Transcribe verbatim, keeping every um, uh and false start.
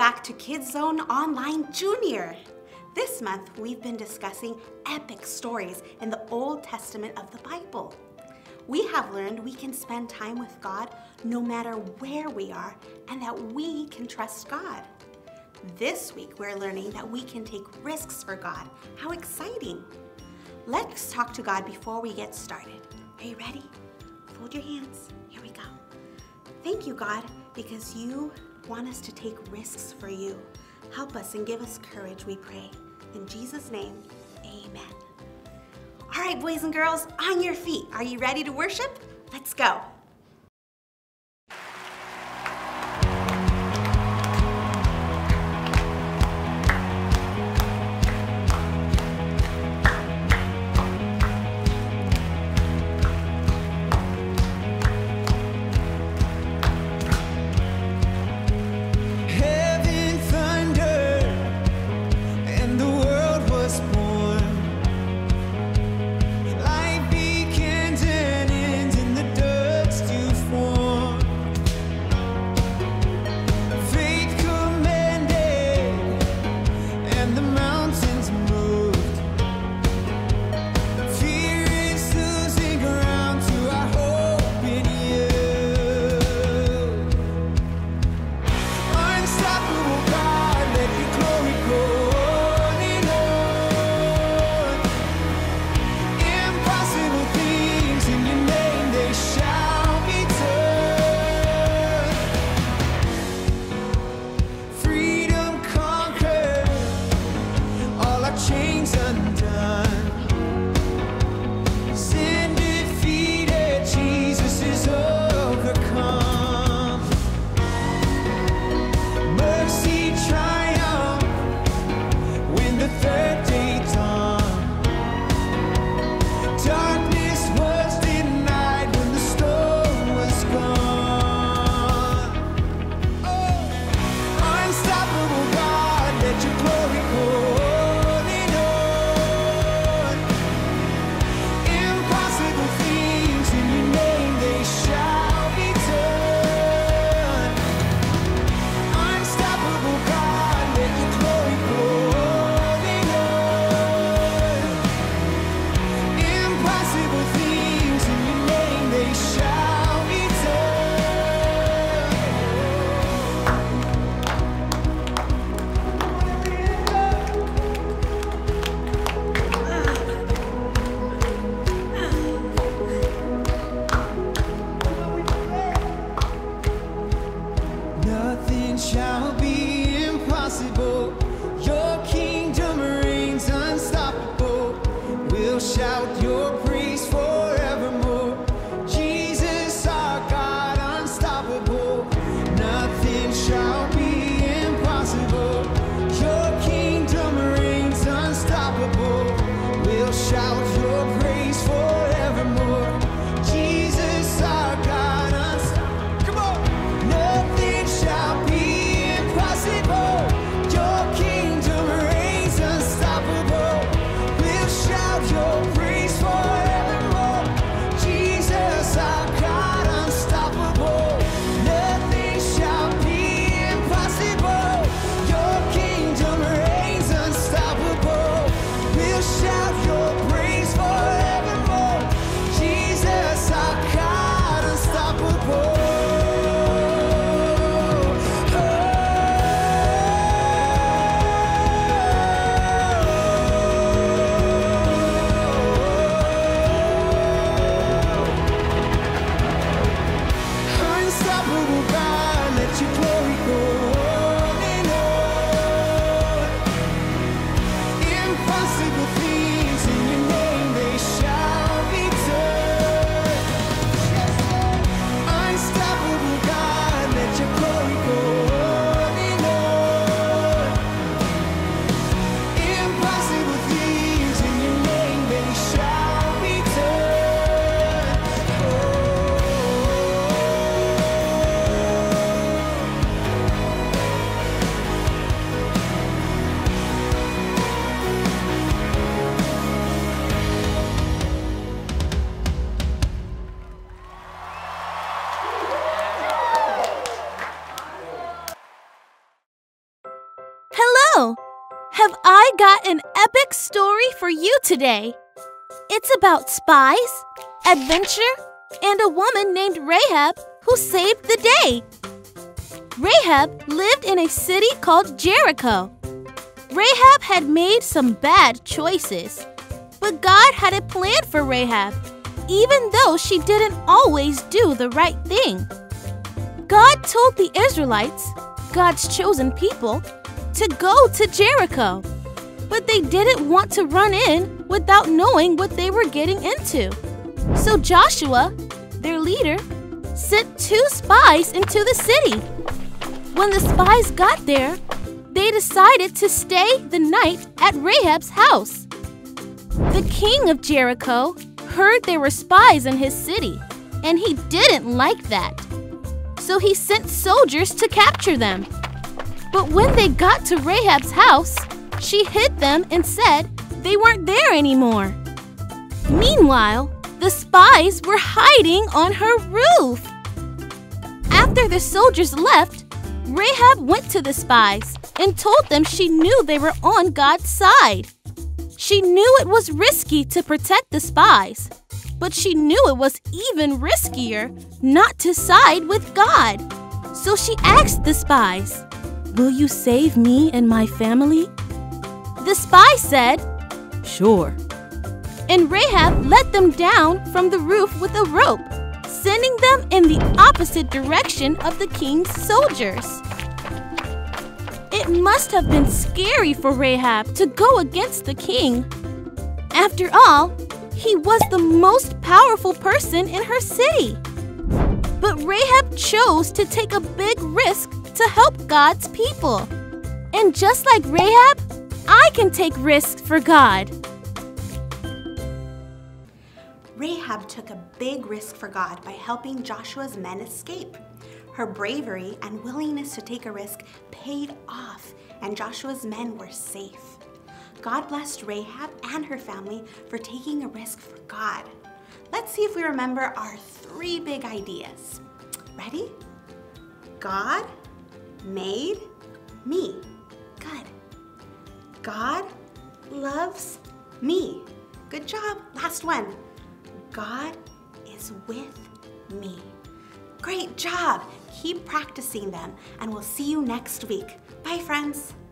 back to KIDZONE Online Junior This month, we've been discussing epic stories in the Old Testament of the Bible. We have learned we can spend time with God no matter where we are and that we can trust God. This week, we're learning that we can take risks for God. How exciting! Let's talk to God before we get started. Are you ready? Fold your hands. Here we go. Thank you, God, because you want us to take risks for you. Help us and give us courage, we pray. In Jesus' name, amen. All right, boys and girls, on your feet. Are you ready to worship? Let's go. have I got an epic story for you today. It's about spies, adventure, and a woman named Rahab who saved the day. Rahab lived in a city called Jericho. Rahab had made some bad choices, but God had a plan for Rahab, even though she didn't always do the right thing. God told the Israelites, God's chosen people, to go to Jericho, but they didn't want to run in without knowing what they were getting into. So Joshua, their leader, sent two spies into the city. When the spies got there, they decided to stay the night at Rahab's house. The king of Jericho heard there were spies in his city, and he didn't like that. So he sent soldiers to capture them. But when they got to Rahab's house, she hid them and said they weren't there anymore. Meanwhile, the spies were hiding on her roof. After the soldiers left, Rahab went to the spies and told them she knew they were on God's side. She knew it was risky to protect the spies, but she knew it was even riskier not to side with God. So she asked the spies, "Will you save me and my family?" The spy said, "Sure." And Rahab let them down from the roof with a rope, sending them in the opposite direction of the king's soldiers. It must have been scary for Rahab to go against the king. After all, he was the most powerful person in her city. But Rahab chose to take a big risk to help God's people. And just like Rahab, I can take risks for God. Rahab took a big risk for God by helping Joshua's men escape. Her bravery and willingness to take a risk paid off, and Joshua's men were safe. God blessed Rahab and her family for taking a risk for God. Let's see if we remember our three big ideas. Ready? God made me. Good. God loves me. Good job. Last one. God is with me. Great job. Keep practicing them, and we'll see you next week. Bye, friends.